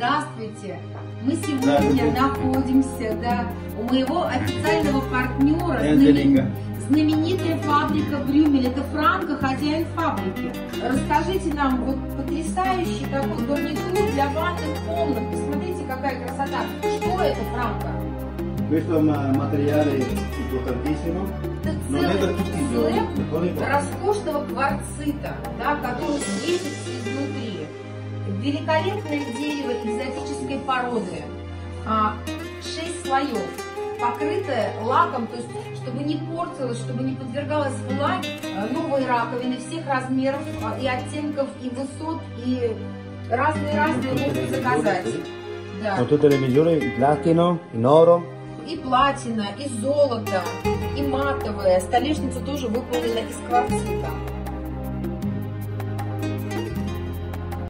Здравствуйте! Мы сегодня находимся у моего официального партнера, знаменитая фабрика Брюмель. Это Франко, хозяин фабрики. Расскажите нам, вот потрясающий такой гарнитур для ванных комнат. Посмотрите, какая красота. Что это, Франко? Questo materiale importantissimo. Это целый слэп роскошного кварцита, да, который светится изнутри. Великолепное дерево экзотической породы. 6 слоев, покрытое лаком, то есть чтобы не портилось, чтобы не подвергалось влаге. Новые раковины всех размеров и оттенков, и высот, и разные можно заказать. Да. Con tutte le misure, il platino, in oro. И платина, и золото, и матовая. Столешница тоже выполнена из кварцита.